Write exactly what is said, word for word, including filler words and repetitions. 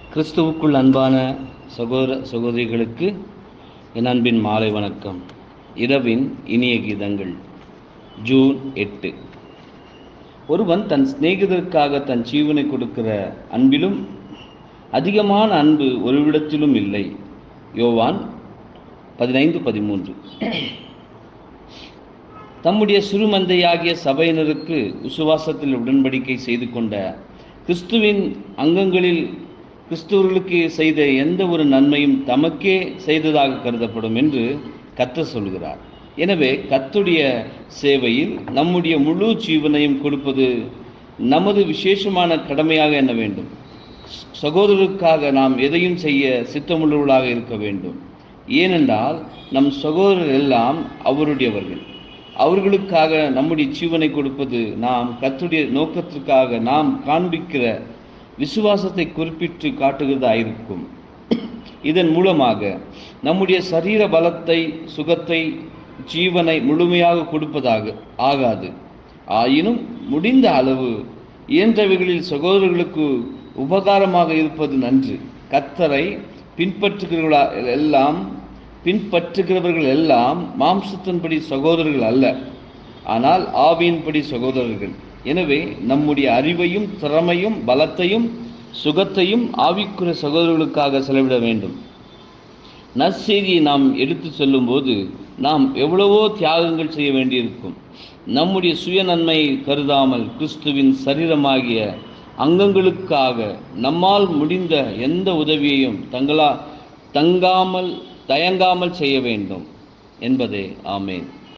கிறிஸ்துவுக்குள் அன்பான சகோதர சகோதரிகளுக்கு என் அன்பின் மாலை வணக்கம். இரவின் இனிய கீதங்கள். ஜூன் எட்டு. ஒருவன் தன் சிநேகிதருக்காக தன் ஜீவனை கொடுக்கிற அன்பிலும் அதிகமான அன்பு ஒருவிடத்திலும் இல்லை. யோவான் பதினைந்து பதிமூன்று. தம்முடைய சிறுமந்தையாகிய சபையினருக்கு விசுவாசத்தில் உடன்படிக்கை செய்து கொண்ட கிறிஸ்துவின் அங்கங்களில் கிறிஸ்துவர்களுக்கு செய்த எந்த ஒரு நன்மையும் தமக்கே செய்ததாக கருதப்படும் என்று கர்த்தர் சொல்கிறார். எனவே கர்த்தருடைய சேவையில் நம்முடைய முழு ஜீவனையும் கொடுப்பது நமது விசேஷமான கடமையாக எண்ண வேண்டும். சகோதரருக்காக நாம் எதையும் செய்ய சித்தமுள்ளவர்களாக இருக்க வேண்டும். ஏனென்றால் நம் சகோதரர் எல்லாம் அவருடையவர்கள். அவர்களுக்காக நம்முடைய ஜீவனை கொடுப்பது நாம் கர்த்தருடைய நோக்கத்திற்காக நாம் காண்பிக்கிற விசுவாசத்தை குறிப்பிட்டு காட்டுகிறதாயிருக்கும். இதன் மூலமாக நம்முடைய சரீர பலத்தை, சுகத்தை, ஜீவனை முழுமையாக கொடுப்பதாக ஆகாது. ஆயினும் முடிந்த அளவு இயன்றவைகளில் சகோதரர்களுக்கு உபகாரமாக இருப்பது நன்று. கர்த்தரை பின்பற்றுகிறவர்களா எல்லாம் பின்பற்றுகிறவர்கள் எல்லாம் மாம்சத்தின்படி சகோதரர்கள் அல்ல, ஆனால் ஆவியின்படி சகோதரர்கள். எனவே நம்முடைய அறிவையும் திறமையும் பலத்தையும் சுகத்தையும் ஆவிக்குரிய சகோதரர்களுக்காக செலவிட வேண்டும். நற்செய்தியை நாம் எடுத்து செல்லும் போது நாம் எவ்வளவோ தியாகங்கள் செய்ய வேண்டியிருக்கும். நம்முடைய சுய நன்மை கருதாமல் கிறிஸ்துவின் சரீரமாகிய அங்கங்களுக்காக நம்மால் முடிந்த எந்த உதவியையும் தங்களா தங்காமல் தயங்காமல் செய்ய வேண்டும் என்பதே. ஆமேன்.